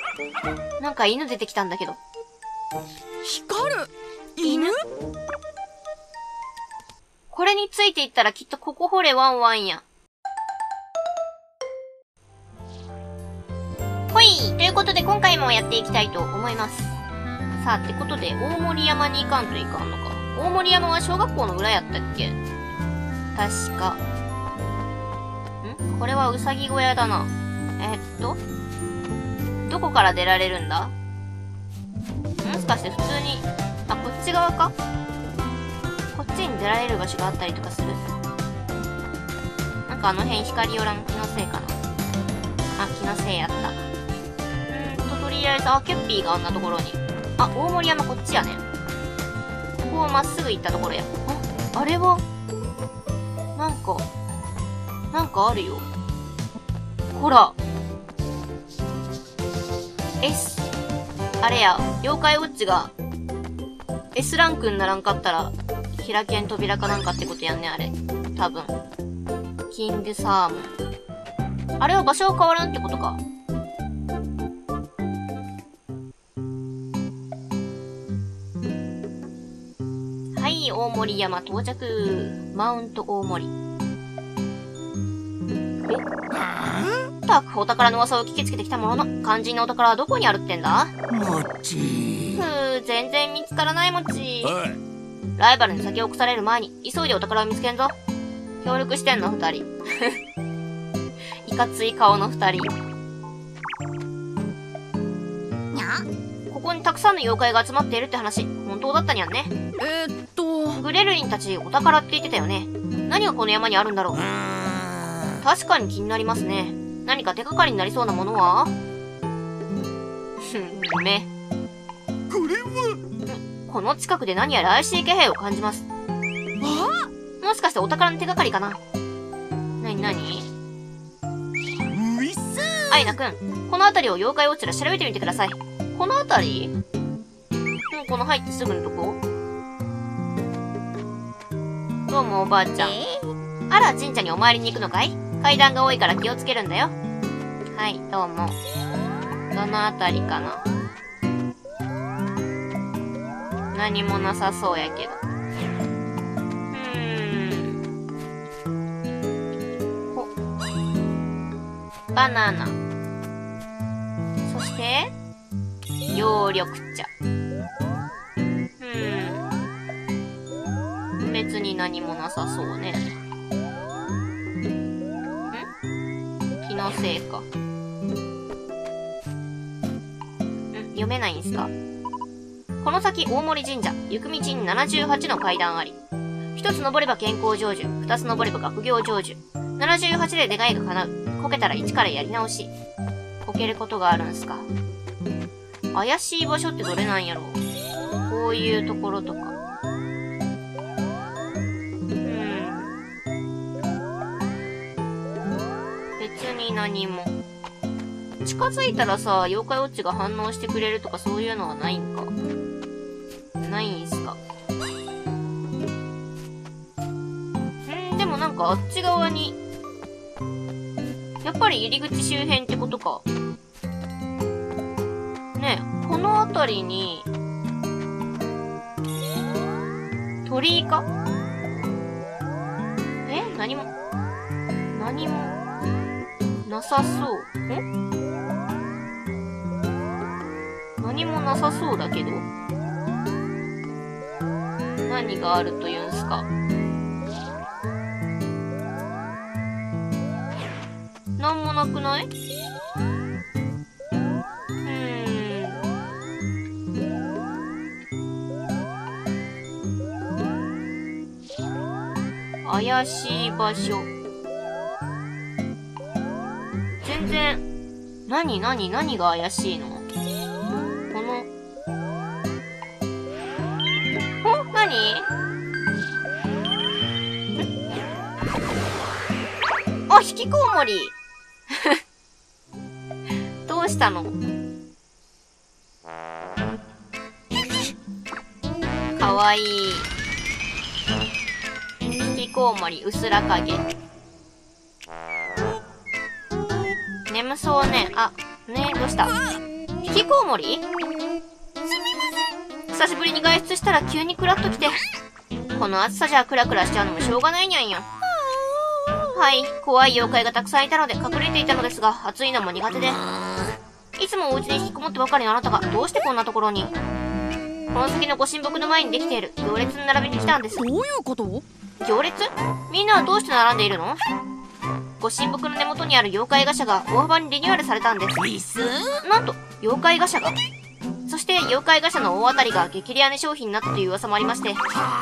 なんか犬出てきたんだけど。 光る犬？ これについていったらきっとここ掘れワンワンや。ほい！ということで今回もやっていきたいと思います。さあ、ってことで大森山に行かんといかんのか。大森山は小学校の裏やったっけ？確か。これはうさぎ小屋だな。どこから出られるんだ？もしかして普通に、あ、こっち側か？こっちに出られる場所があったりとかする？なんかあの辺光よらん？気のせいかな。あ、気のせいやった。とりあえず、あ、キュッピーがあんなところに。あ、大森山こっちやね。ここをまっすぐ行ったところや。あ、あれは、なんかあるよ。ほら。S。あれや、妖怪ウォッチが S ランクにならんかったら、開けん扉かなんかってことやんね、あれ。多分。キングサーモン。あれは場所は変わらんってことか。はい、大森山到着。マウント大森。たくお宝の噂を聞きつけてきたものの、肝心のお宝はどこにあるってんだ？ もち。 全然見つからないもち。ライバルに先を越される前に、急いでお宝を見つけんぞ。協力してんの、二人。いかつい顔の二人。 にゃ？ ここにたくさんの妖怪が集まっているって話、本当だったにゃんね。グレルリンたちお宝って言ってたよね。何がこの山にあるんだろう。確かに気になりますね。何か手がかりになりそうなものは？め。 これは？ この近くで何やら怪しい気配を感じます。もしかしてお宝の手がかりかな？なになに？ ういっすー。 アイナくん、この辺りを妖怪ウォッチら調べてみてください。この辺り？この入ってすぐのとこ？どうもおばあちゃん。あら、神社にお参りに行くのかい？階段が多いから気をつけるんだよ。はい、どうも。どのあたりかな？何もなさそうやけど。バナナ。そして、葉緑茶。別に何もなさそうね。気のせいか。読めないんすか？この先、大森神社、行く道に78の階段あり。一つ登れば健康成就、二つ登れば学業成就。78で願いが叶う。こけたら1からやり直し。こけることがあるんすか？怪しい場所ってどれなんやろう？こういうところとか。別に何も。近づいたらさ、妖怪ウォッチが反応してくれるとかそういうのはないんか？ないんすか？でもなんかあっち側に、やっぱり入り口周辺ってことか。ねえ、この辺りに、鳥居か？何もなさそう。何もなさそうだけど。何があるというんすか？なんもなくない？怪しい場所。全然、何が怪しいの？この、何？あ、引きこうもりどうしたの？かわいい。引きこうもり、うすら影。眠そうね。あ、ねえ、どうした？ 引きこもり？久しぶりに外出したら急にクラッときて。この暑さじゃクラクラしちゃうのもしょうがないにゃんや。はい、怖い妖怪がたくさんいたので隠れていたのですが、暑いのも苦手で。いつもお家に引きこもってばかりのあなたがどうしてこんなところに？この先のご神木の前にできている行列に並びに来たんです。 どういうこと？ 行列？みんなはどうして並んでいるの？ご神木の根元にある妖怪ガシャが大幅にリニューアルされたんです。なんと、妖怪ガシャが。そして、妖怪ガシャの大当たりが激レア値商品になったという噂もありまして。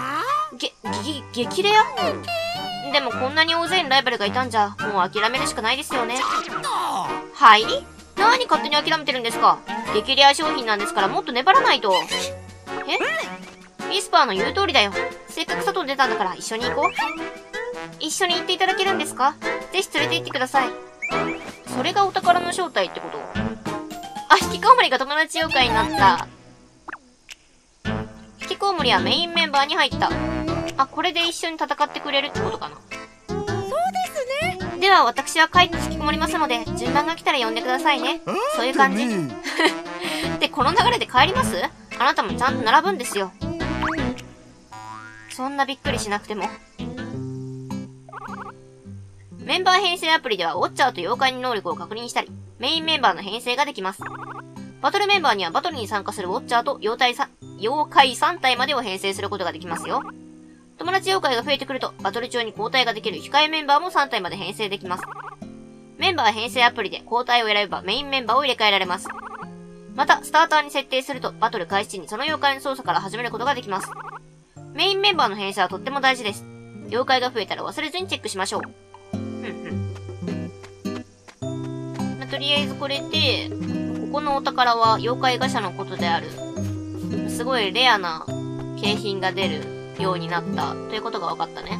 激レア？でもこんなに大勢のライバルがいたんじゃ、もう諦めるしかないですよね。はい？何勝手に諦めてるんですか？激レア商品なんですからもっと粘らないと。ウィスパーの言う通りだよ。せっかく外に出たんだから一緒に行こう。一緒に行っていただけるんですか？ぜひ連れて行ってください。それがお宝の正体ってこと？あ、引きこもりが友達妖怪になった。引きこもりはメインメンバーに入った。あ、これで一緒に戦ってくれるってことかな。 そうですね。 では私は帰って引きこもりますので、順番が来たら呼んでくださいね。そういう感じ。で、この流れで帰ります？あなたもちゃんと並ぶんですよ。そんなびっくりしなくても。メンバー編成アプリではウォッチャーと妖怪の能力を確認したり、メインメンバーの編成ができます。バトルメンバーにはバトルに参加するウォッチャーと妖怪3体までを編成することができますよ。友達妖怪が増えてくると、バトル中に交代ができる控えメンバーも3体まで編成できます。メンバー編成アプリで交代を選べばメインメンバーを入れ替えられます。また、スターターに設定すると、バトル開始時にその妖怪の操作から始めることができます。メインメンバーの編成はとっても大事です。妖怪が増えたら忘れずにチェックしましょう。とりあえずこれで、ここのお宝は妖怪ガシャのことである。すごいレアな景品が出るようになったということが分かったね。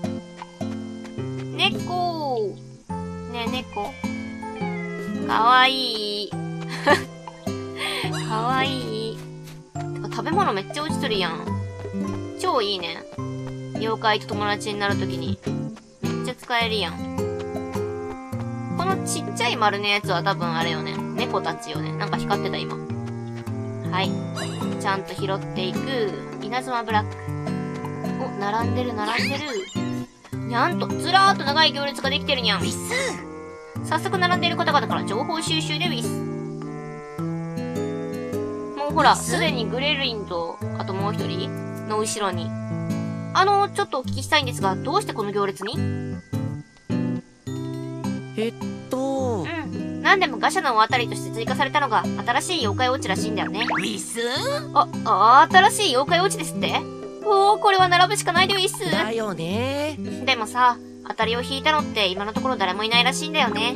猫ねえ、猫。かわいい。かわいい。てか食べ物めっちゃ落ちとるやん。超いいね。妖怪と友達になるときに。めっちゃ使えるやん。このちっちゃい丸のやつは多分あれよね。猫たちよね。なんか光ってた今。はい。ちゃんと拾っていく。稲妻ブラック。お、並んでる。にゃんと、ずらーっと長い行列ができてるにゃん。早速並んでいる方々から情報収集でウィス。もうほら、すでにグレリンと、あともう一人の後ろに。ちょっとお聞きしたいんですが、どうしてこの行列に？なんでもガシャの大当たりとして追加されたのが、新しい妖怪ウォッチらしいんだよね。新しい妖怪ウォッチですって？おー、これは並ぶしかないでウィス。 だよね。 でもさ、当たりを引いたのって今のところ誰もいないらしいんだよね。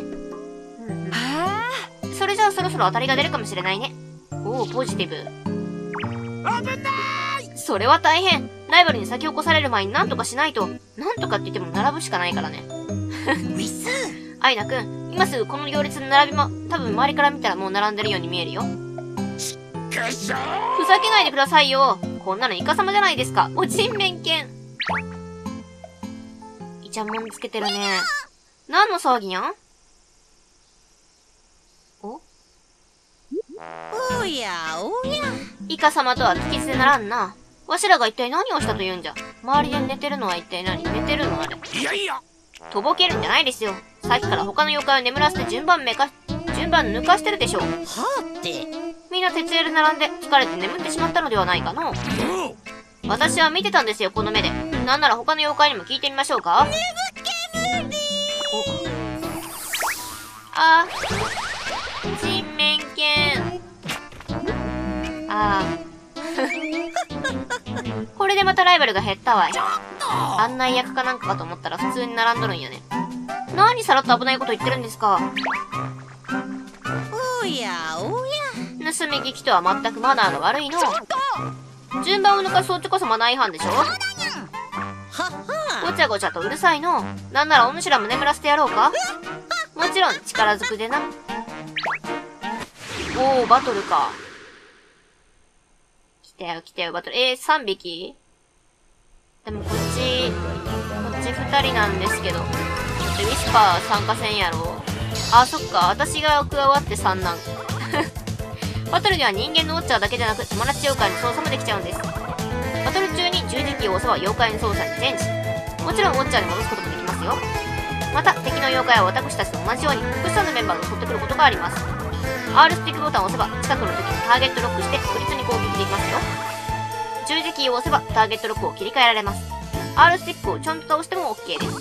それじゃあそろそろ当たりが出るかもしれないね。おー、ポジティブ。 危ない！ それは大変。ライバルに先を越される前に何とかしないと。なんとかって言っても並ぶしかないからね。アイナくん、今すぐこの行列の並びも、多分周りから見たらもう並んでるように見えるよ。ふざけないでくださいよ。こんなのイカ様じゃないですか。お人面犬。イチャモンつけてるね。何の騒ぎにゃん？ おやおや。 イカ様とは聞き捨てならんな。わしらが一体何をしたと言うんじゃ。周りで寝てるのは一体何？寝てるのあれ。 いやいや。 とぼけるんじゃないですよ。さっきから他の妖怪を眠らせて順番抜かしてるでしょう。 はて。 みんな徹夜で並んで疲れて眠ってしまったのではないかの。私は見てたんですよ、この目で。なんなら他の妖怪にも聞いてみましょうか。あー、人面犬。あー。これでまたライバルが減ったわい。案内役かなんかかと思ったら普通に並んどるんやね。何さらっと危ないこと言ってるんですか。 おやおや。 盗み聞きとは全くマナーが悪いの。順番を抜かすそっちこそマナー違反でしょ。ごちゃごちゃとうるさいの。なんならお主らも眠らせてやろうか。もちろん力ずくでな。おー、バトルか。来たよ、バトル。3匹？でもこっち2人なんですけど。ウィスパー参加せんやろ。あ、そっか。私が加わって3なん。 バトルには人間のウォッチャーだけでなく友達妖怪の操作もできちゃうんです。バトル中に十字キーを押せば妖怪の操作にチェンジ。もちろんウォッチャーに戻すこともできますよ。また敵の妖怪は私たちと同じように複数のメンバーが襲ってくることがあります。 R スティックボタンを押せば近くの敵にターゲットロックして確実に攻撃できますよ。十字キーを押せばターゲットロックを切り替えられます。 R スティックをちょんと倒しても OK です。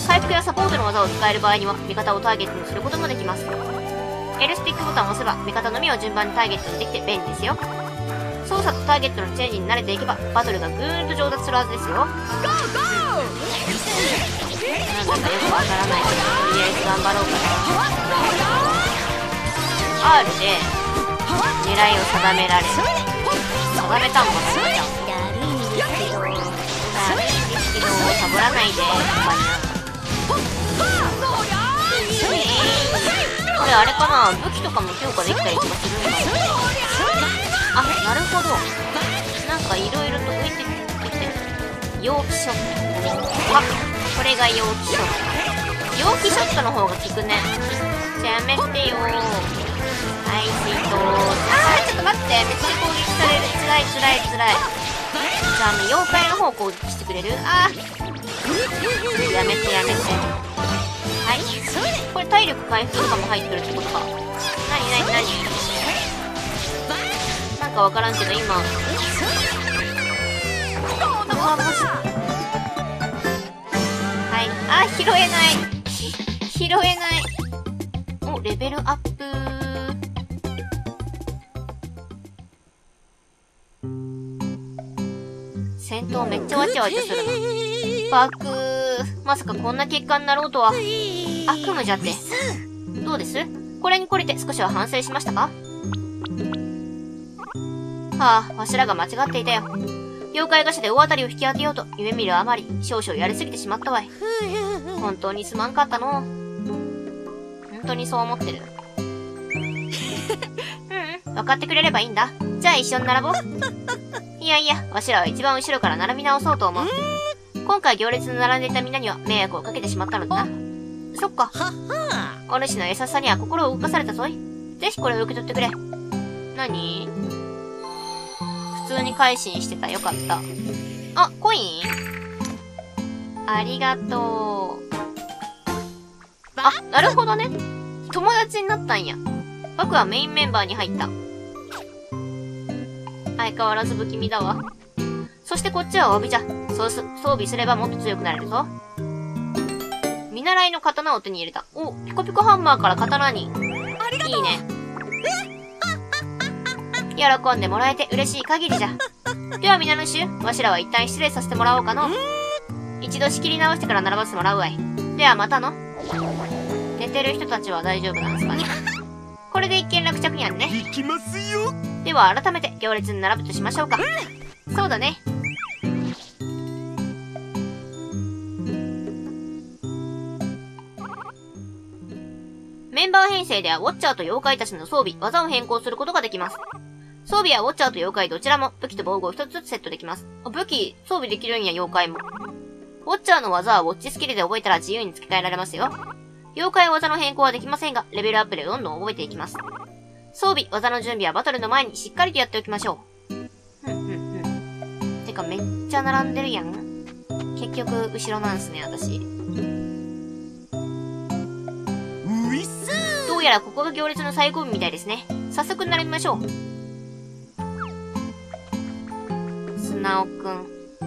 回復やサポートの技を使える場合には味方をターゲットにすることもできます。 L スティックボタンを押せば味方のみを順番にターゲットにできて便利ですよ。操作とターゲットのチェンジに慣れていけばバトルがぐーんと上達するはずですよ。なんだかよくわからないけどとりあえず頑張ろうかな。 R で狙いを定められる。定めたんかな。サボらないで。これあれかな、武器とかも強化できたりとかするんだ。あ、なるほど。なんかいろいろと浮いてきてる。容器ショット。あ、これが容器ショット。容器ショットの方が効くね。じゃあやめてよ。はい、水筒。ちょっと待って。めっちゃ攻撃される。つらい。じゃあ妖怪の方攻撃してくれる？やめて。はい。これ体力回復とかも入ってるってことか。何なんかわからんけど今。うわ、マジ。はい。あ、拾えない。お、レベルアップ。戦闘めっちゃわちゃわちゃするな。バクー。まさかこんな結果になろうとは。悪夢じゃって。どうです？これに懲りて少しは反省しましたか？はあ、わしらが間違っていたよ。妖怪菓子で大当たりを引き当てようと夢見るあまり少々やりすぎてしまったわい。本当にすまんかったの。本当にそう思ってる。分かってくれればいいんだ。じゃあ一緒に並ぼう。いや、わしらは一番後ろから並び直そうと思う。今回行列に並んでいたみんなには迷惑をかけてしまったのだな。そっか。お主の優しさには心を動かされたぞい。ぜひこれを受け取ってくれ。何？普通に改心してた。よかった。あ、コイン？ありがとう。あ、なるほどね。友達になったんや。僕はメインメンバーに入った。相変わらず不気味だわ。そしてこっちはお詫びじゃ。装備すればもっと強くなれるぞ。見習いの刀を手に入れた。お、ピコピコハンマーから刀に。いいね。喜んでもらえて嬉しい限りじゃ。では皆主、わしらは一旦失礼させてもらおうかの。一度仕切り直してから並ばせてもらうわい。ではまたの。寝てる人たちは大丈夫なんですかね。これで一件落着やんね。 行きますよ。 では改めて行列に並ぶとしましょうか。そうだね。メンバー編成ではウォッチャーと妖怪たちの装備、技を変更することができます。装備はウォッチャーと妖怪どちらも武器と防具を一つずつセットできます。武器、装備できるんや妖怪も。ウォッチャーの技はウォッチスキルで覚えたら自由に付け替えられますよ。妖怪技の変更はできませんが、レベルアップでどんどん覚えていきます。装備、技の準備はバトルの前にしっかりとやっておきましょう。てかめっちゃ並んでるやん。結局、後ろなんすね、私。どうやらここが行列の最後尾みたいですね。早速並びましょう。素直くん。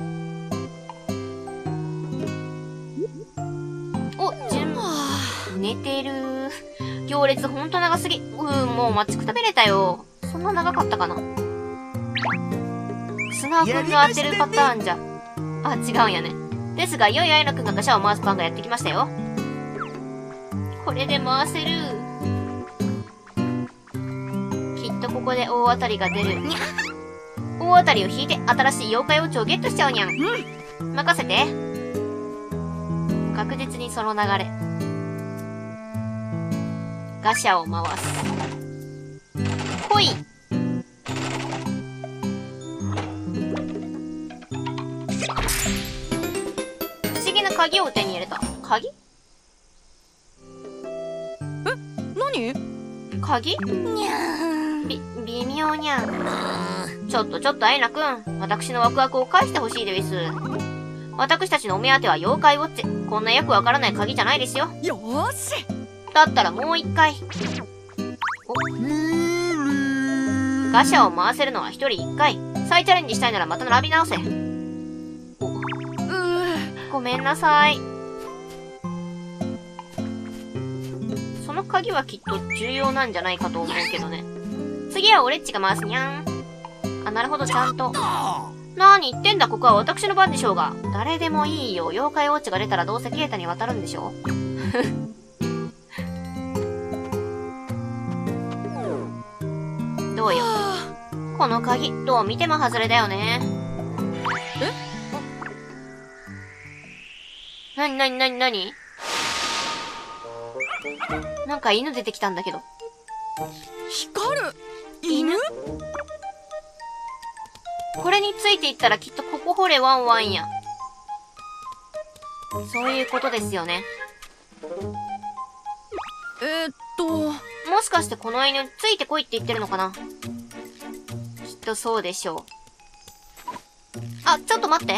お、寝てる。行列ほんと長すぎ。もう待ちくたびれたよ。そんな長かったかな。素直くんが当てるパターンじゃ。あ、違うんやね。ですが、いよいよアイナくんがガシャを回す番がやってきましたよ。これで回せる。きっとここで大当たりが出る。大当たりを引いて新しい妖怪王朝をゲットしちゃうにゃん。任せて。確実にその流れ。ガシャを回す。ほい。不思議な鍵を手に入れた。鍵？ 何？ 鍵？ にゃーん。 微妙にゃん。ちょっとアイナくん。私のワクワクを返してほしいです。私たちのお目当ては妖怪ウォッチ。こんなよくわからない鍵じゃないですよ。 よーし。 だったらもう一回。ガシャを回せるのは一人一回。再チャレンジしたいならまた並び直せ。ごめんなさい。その鍵はきっと重要なんじゃないかと思うけどね。次はオレッチが回すにゃん。あ、なるほど、ちゃんと。何言ってんだ、ここは私の番でしょうが。誰でもいいよ。妖怪ウォッチが出たらどうせケイタに渡るんでしょ。どうよ。この鍵、どう見ても外れだよね。なになんか犬出てきたんだけど。 光る犬？ これについていったらきっとここ掘れワンワンや。そういうことですよね。もしかしてこの犬ついてこいって言ってるのかな。きっとそうでしょう。あ、ちょっと待って。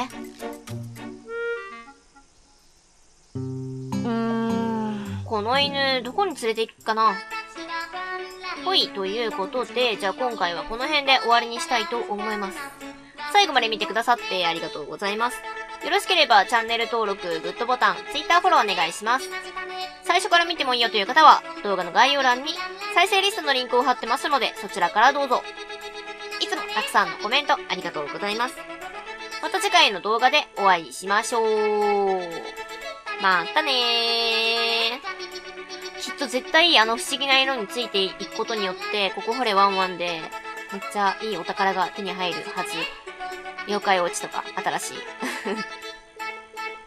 この犬どこに連れて行くかな。ほい、ということで、じゃあ今回はこの辺で終わりにしたいと思います。最後まで見てくださってありがとうございます。よろしければチャンネル登録、グッドボタン、Twitter フォローお願いします。最初から見てもいいよという方は、動画の概要欄に再生リストのリンクを貼ってますので、そちらからどうぞ。いつもたくさんのコメントありがとうございます。また次回の動画でお会いしましょう。またねー。きっと絶対不思議な色についていくことによって、ここ掘れワンワンで、めっちゃいいお宝が手に入るはず。妖怪ウォッチとか、新しい。